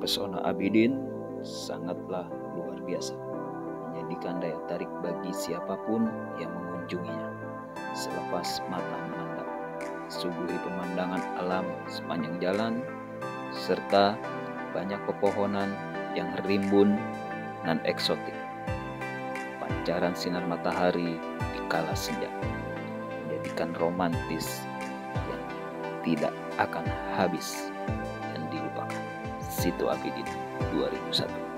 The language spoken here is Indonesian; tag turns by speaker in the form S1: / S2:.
S1: Pesona Abidin sangatlah luar biasa, menjadikan daya tarik bagi siapapun yang mengunjunginya. Selepas mata memandang, suguhi pemandangan alam sepanjang jalan, serta banyak pepohonan yang rimbun dan eksotik. Pancaran sinar matahari di kala senja menjadikan romantis yang tidak akan habis dan dilupakan. Situ Abidin 2001.